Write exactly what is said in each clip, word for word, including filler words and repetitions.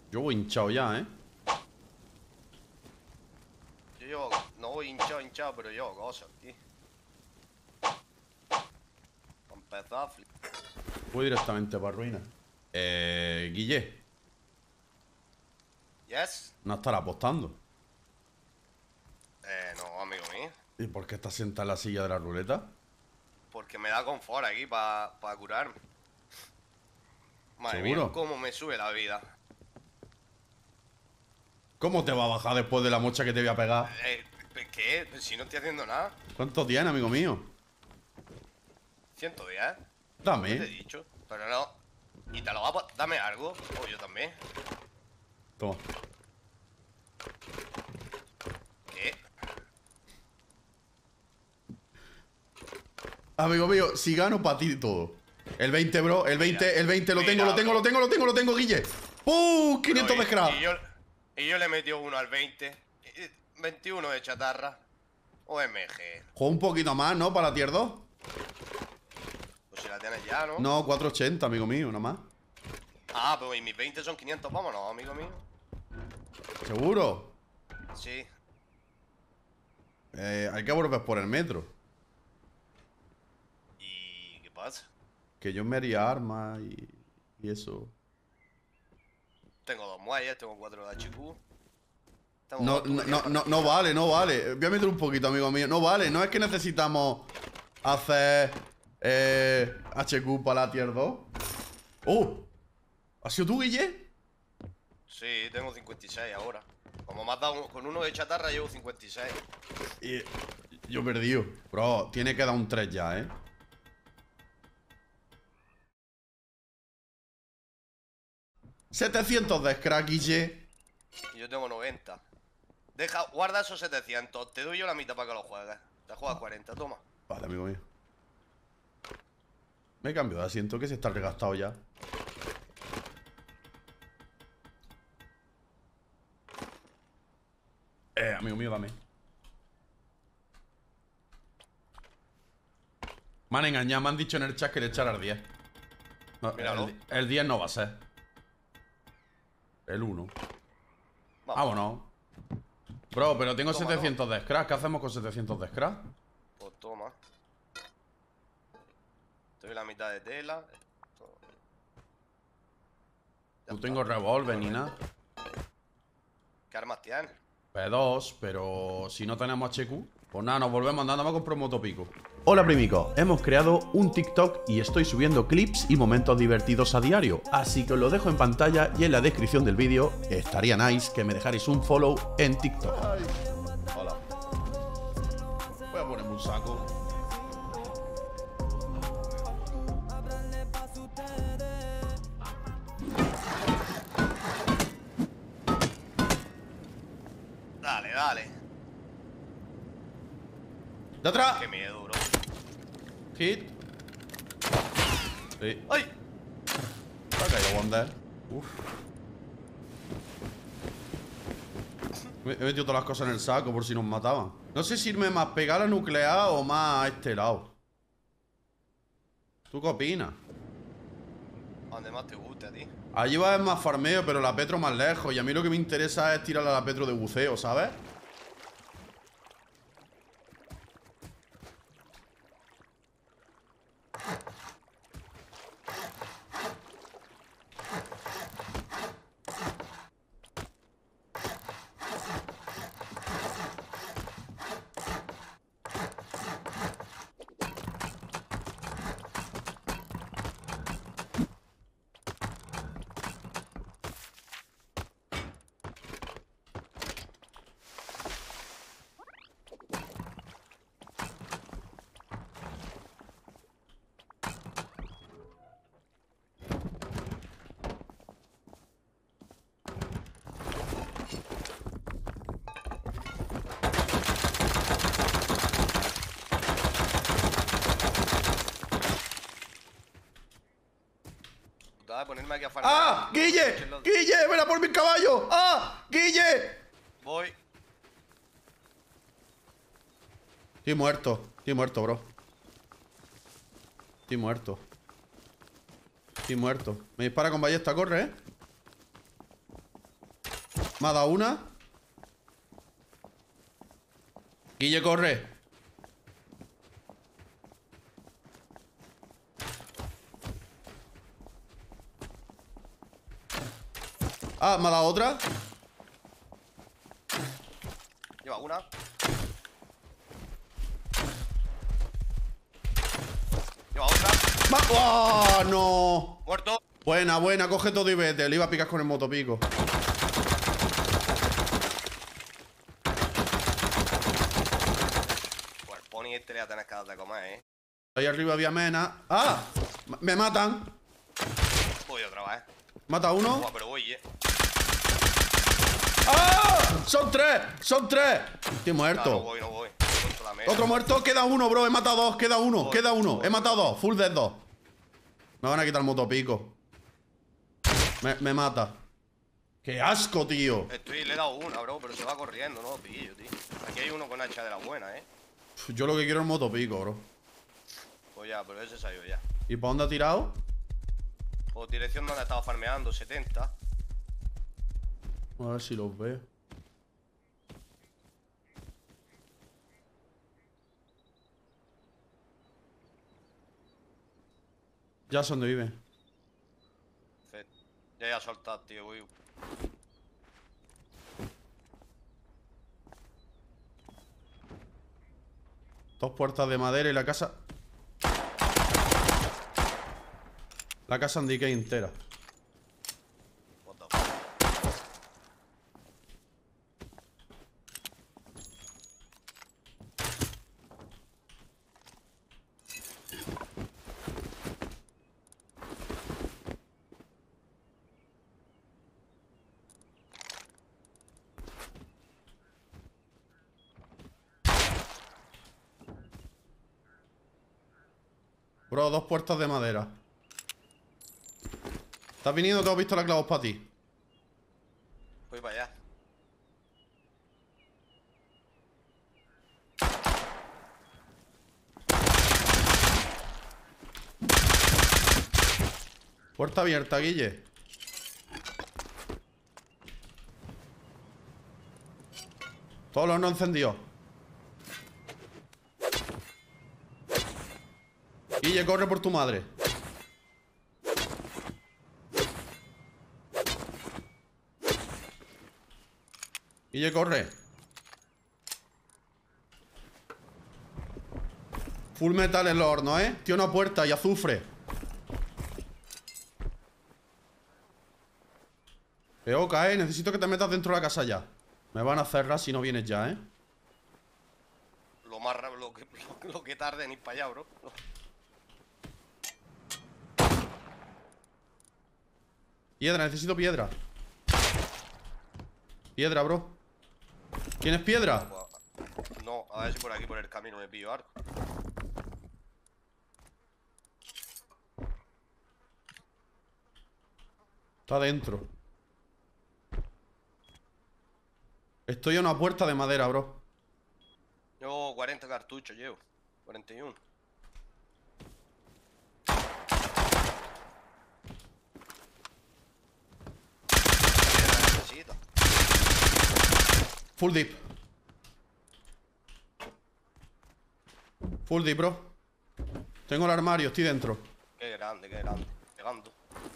Yo voy hinchado ya, ¿eh? Yo llevo, no voy hinchado, hinchado, pero llevo cosas, tío. Para empezar a flipar. Voy directamente para ruina. Eh, Guille, Yes. no estará apostando. Eh, no, amigo mío. ¿Y por qué estás sentado en la silla de la ruleta? Porque me da confort aquí para pa curarme. Madre ¿Seguro? mía, cómo me sube la vida. ¿Cómo te va a bajar después de la mocha que te voy a pegar? Eh, ¿Qué? Si no estoy haciendo nada. ¿Cuánto tienes, amigo mío? ciento diez. ¿Qué te he Dame. dicho? Pero no. ¿Y te lo va a... pa- Dame algo. O yo también. Toma. ¿Qué? Amigo mío, si gano para ti todo. El veinte, bro. El veinte, Mira, el veinte. Lo tengo, mira, lo tengo, bro. lo tengo, lo tengo, lo tengo, Guille. ¡Pum! quinientos de Y- scrap. Y yo, y yo le metí uno al veinte. Y- veintiuno de chatarra. O M G. Juega un poquito más, ¿no? Para la tier dos. Pues si la tienes ya, ¿no? No, cuatrocientos ochenta, amigo mío, nada más. Ah, pero y mis veinte son quinientos. Vámonos, amigo mío. ¿Seguro? Sí. Eh, hay que volver por el metro. ¿Y qué pasa? Que yo me haría armas y, y eso. Tengo dos muelles, tengo cuatro de H Q. Tengo No, dos no, tuberías no, para no, no vale, no vale. Voy a meter un poquito, amigo mío. No vale, no es que necesitamos hacer eh, H Q para la tier dos. ¡Oh! ¿Has sido tú, Guille? Sí, tengo cincuenta y seis ahora. Como me has dado un- con uno de chatarra, llevo cincuenta y seis. Y yo he perdido. Bro, tiene que dar un tres ya, ¿eh? setecientos de scrap, Guille. Y yo tengo noventa. Deja, guarda esos setecientos. Te doy yo la mitad para que lo juegues. Te juegas cuarenta, toma. Vale, amigo mío. Me cambio de asiento, que se está regastado ya. Eh, amigo mío, dame. Me han engañado, me han dicho en el chat que le echara el diez. No, Míralo. el, el diez no va a ser. El uno. Vamos. Vámonos. Bro, pero tengo Toma, setecientos de scrap. ¿Qué hacemos con setecientos de scrap? Pues toma. Te doy la mitad de tela. Esto- Ya No está. tengo revólver ni nada. ¿Qué armas tienes? P dos, pero si no tenemos H Q, pues nada, nos volvemos andando, vamos a comprar un motopico. Hola primicos, hemos creado un TikTok y estoy subiendo clips y momentos divertidos a diario, así que os lo dejo en pantalla y en la descripción del vídeo. Estaría nice que me dejarais un follow en TikTok. Hola. Voy a ponerme un saco. Dale, dale. ¡De atrás! Qué miedo, bro. Hit. Sí. ¡Ay! Ha caído Wonder. Uf. Me- He metido todas las cosas en el saco por si nos mataban. No sé si irme más pegar a la nuclear o más a este lado. ¿Tú qué opinas? A donde más te guste a ti. Allí va a haber más farmeo, pero la Petro más lejos. Y a mí lo que me interesa es tirar a la Petro de buceo, ¿sabes? Putada de ponerme aquí a farmear. ¡Ah! ¡Guille! ¡Guille! ¡Ven a por mi caballo! ¡Ah! ¡Guille! Voy. Estoy muerto. Estoy muerto, bro. Estoy muerto. Estoy muerto. Me dispara con ballesta, corre, ¿eh? Me ha dado una. Guille, corre. Ah, me ha dado otra. Lleva una. Lleva otra. Ma ¡Oh, no! Muerto. Buena, buena, coge todo y vete. Le iba a picar con el motopico. Pues el pony este le va a tener que dar de comer, eh. Ahí arriba había mena. ¡Ah! Me matan. Voy otra vez. Mata uno. Buah, pero voy, eh. ¡Ah! ¡Son tres! ¡Son tres! Estoy No, muerto. no voy, no voy. Contra la mesa. Otro muerto. Queda uno, bro. He matado dos. Queda uno. Voy, Queda uno. voy, He matado voy. dos. Full dead dos. Me van a quitar el motopico. Me, me mata. ¡Qué asco, tío! Estoy, le he dado una, bro, pero se va corriendo, no lo pillo, tío. Aquí hay uno con hacha de la buena, eh. Yo lo que quiero es el motopico, bro. Pues ya, pero ese se ha ido ya. ¿Y para dónde ha tirado? Pues dirección donde ha estado farmeando, setenta. A ver si los veo. Ya sé dónde vive. Perfecto. Ya ya soltado, tío, voy. Dos puertas de madera y la casa. La casa indique entera. What the fuck. Bro, dos puertas de madera. ¿Estás viniendo? ¿Te has visto la clavos para ti? Voy para allá. Puerta abierta, Guille. Todos los no encendidos. Guille, corre por tu madre. Guille, corre. Full metal en los hornos, ¿eh? Tiene una puerta y azufre. Peoca, ¿eh? Necesito que te metas dentro de la casa ya. Me van a cerrar si no vienes ya, ¿eh? Lo más rápido, lo que, lo, lo que tarde en ir para allá, bro. Piedra, necesito piedra. Piedra, bro. ¿Tienes piedra? No, a ver si por aquí, por el camino, me pillo arco. Está dentro. Estoy a una puerta de madera, bro. Llevo cuarenta cartuchos, llevo. cuarenta y uno. Necesito. Full deep. Full deep, bro. Tengo el armario, estoy dentro. Qué grande, qué grande. Llegando.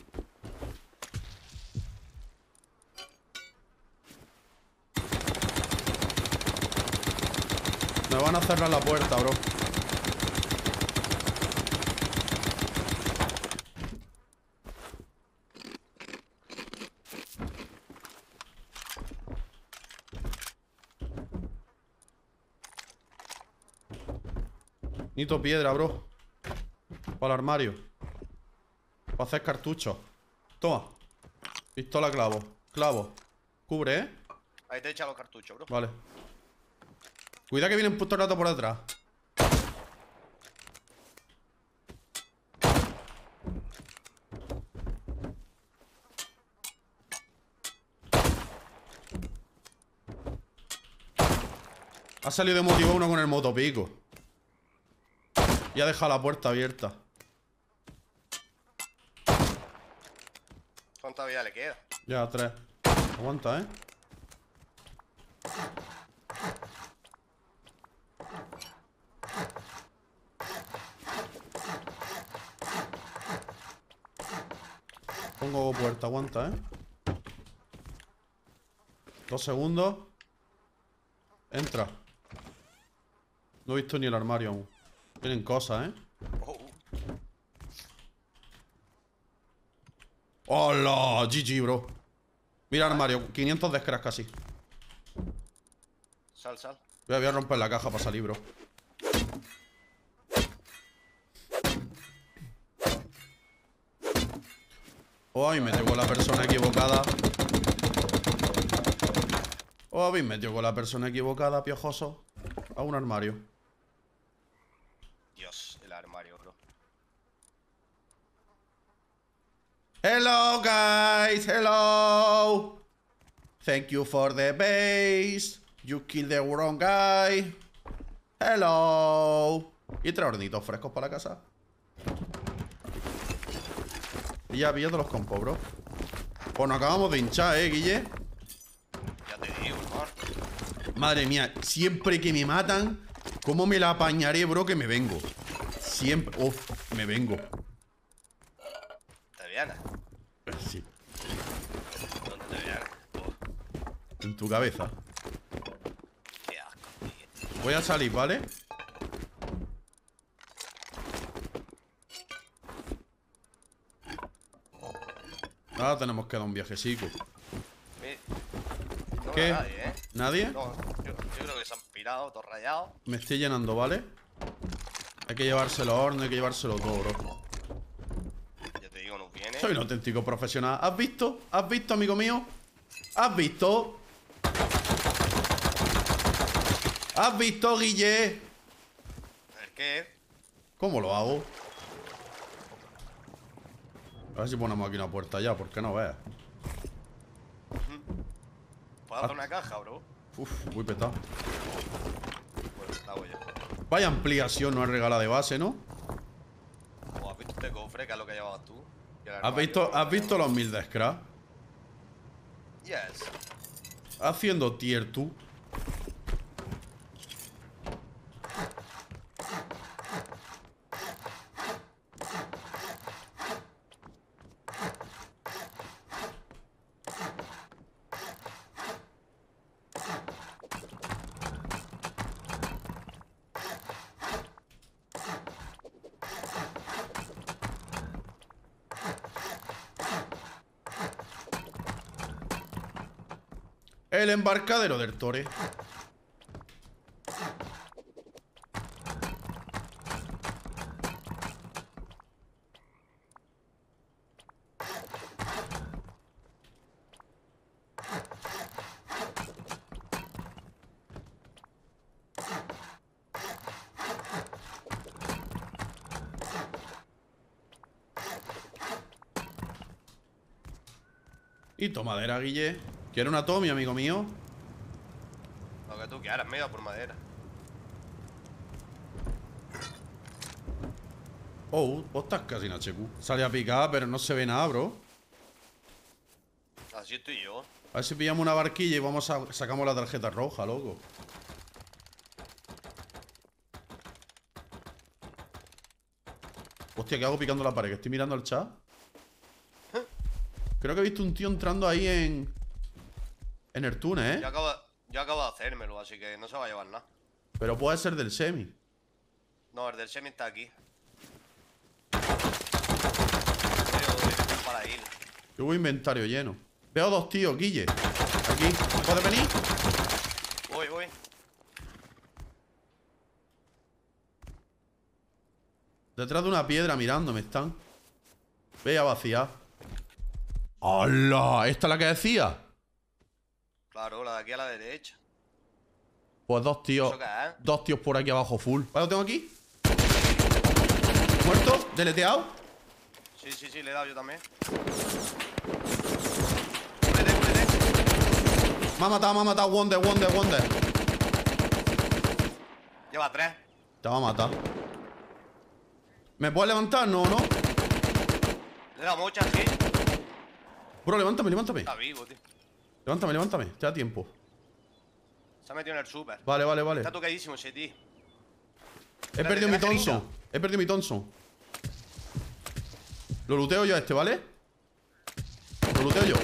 Me van a cerrar la puerta, bro. Necesito piedra, bro. Para el armario. Para hacer cartuchos. Toma. Pistola, clavo. Clavo. Cubre, ¿eh? Ahí te he echado los cartuchos, bro. Vale. Cuida que viene un puto rato por detrás. Ha salido de motivo uno con el motopico. Y ha dejado la puerta abierta. ¿Cuánta vida le queda? Ya, tres. Aguanta, ¿eh? Pongo puerta, aguanta, ¿eh? Dos segundos. Entra. No he visto ni el armario aún. Tienen cosas, ¿eh? Oh, ¡Hola! G G, bro. Mira el armario. quinientos de scratch casi. sal, sal. Voy a, voy a romper la caja para salir, bro. Oh, habéis metido con la persona equivocada. Oh, habéis metido con la persona equivocada, piojoso. A un armario. Dios, el armario, bro. Hello, guys. Hello. Thank you for the base. You killed the wrong guy. Hello. Y tres hornitos frescos para la casa. Y ya, ya te los compro, bro. Pues nos acabamos de hinchar, eh, Guille. Ya te digo, hermano. Madre mía, siempre que me matan, ¿cómo me la apañaré, bro? Que me vengo. Siempre. Uf, me vengo. ¿Te vienes? Sí. ¿Dónde te vienes? Oh, En tu cabeza. qué asco, tío. Voy a salir, ¿vale? Ahora tenemos que dar un viajecico. Mi- No ¿Qué? veo a nadie, ¿eh? ¿Nadie? No, yo, yo creo que se han pirado, todos rayados. Me estoy llenando, ¿vale? Hay que llevárselo a horno, hay que llevárselo todo, bro. Ya te digo, nos viene. Soy un auténtico profesional. ¿Has visto? ¿Has visto, amigo mío? ¿Has visto? ¿Has visto, Guille? ¿El qué? ¿Cómo lo hago? A ver si ponemos aquí una puerta ya, porque no veas. ¿Puedo hacer una caja, bro? Uf, muy petado. Pues la hago yo. Vaya ampliación, no es regala de base, ¿no? ¿O has visto este cofre, que es lo que llevabas tú? Y el ¿Has armario, visto, ¿no? ¿has visto los mil de scrap? Yes. Haciendo tier tú. El embarcadero del Tore. Y tomadera, Guille. ¿Quiere una Tommy, amigo mío? Lo que tú quieras, medio por madera. Oh, vos estás casi en H Q. Sale a picar, pero no se ve nada, bro. Así estoy yo. A ver si pillamos una barquilla y vamos a sacamos la tarjeta roja, loco. Hostia, ¿qué hago picando la pared? Que estoy mirando el chat. Creo que he visto un tío entrando ahí en... En el túnel, ¿eh? Yo acabo, yo acabo de hacérmelo, así que no se va a llevar nada. Pero puede ser del semi. No, el del semi está aquí. Creo que para ir. Yo voy inventario lleno. Veo dos tíos, Guille. Aquí. ¿Puedes venir? Voy, voy. Detrás de una piedra mirándome están. Ve a vaciar. ¡Hala! ¿Esta es la que decía? Claro, la de aquí a la derecha. Pues dos tíos. ¿Eso qué es? Dos tíos por aquí abajo full. ¿Vale? Lo tengo aquí. ¿Muerto? ¿Deleteado? Sí, sí, sí, le he dado yo también. Cúbrete, cúbrete. Me ha matado, me ha matado. Wonder, Wonder, Wonder. Lleva tres. Te va a matar. ¿Me puedes levantar? No, no. Le he dado muchas, sí. Bro, levántame, levántame. Está vivo, tío. Levántame, levántame. Te da tiempo. Se ha metido en el super. Vale, vale, vale. Está tocadísimo ese tío. He perdido mi ¿te das Thompson. He perdido mi Thompson. Lo looteo yo a este, ¿vale? Lo luteo yo.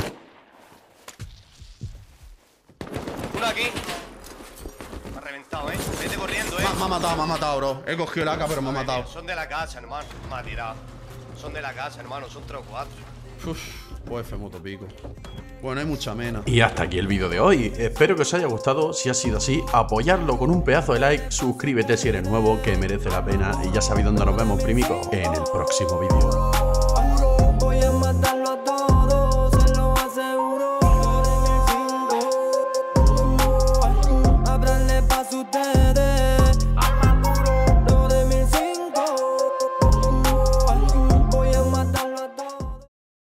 Uno aquí. Me ha reventado, eh. Vete corriendo, eh. Me, me ha matado, me ha matado, bro. He cogido el A K, pero me ha matado. Son de la casa, hermano. Me ha tirado. Son de la casa, hermano. Son tres o cuatro. Uf, pues F motopico. Bueno, hay mucha mena. Y hasta aquí el vídeo de hoy. Espero que os haya gustado. Si ha sido así, apoyarlo con un pedazo de like. Suscríbete si eres nuevo, que merece la pena. Y ya sabéis dónde nos vemos, primicos, en el próximo vídeo.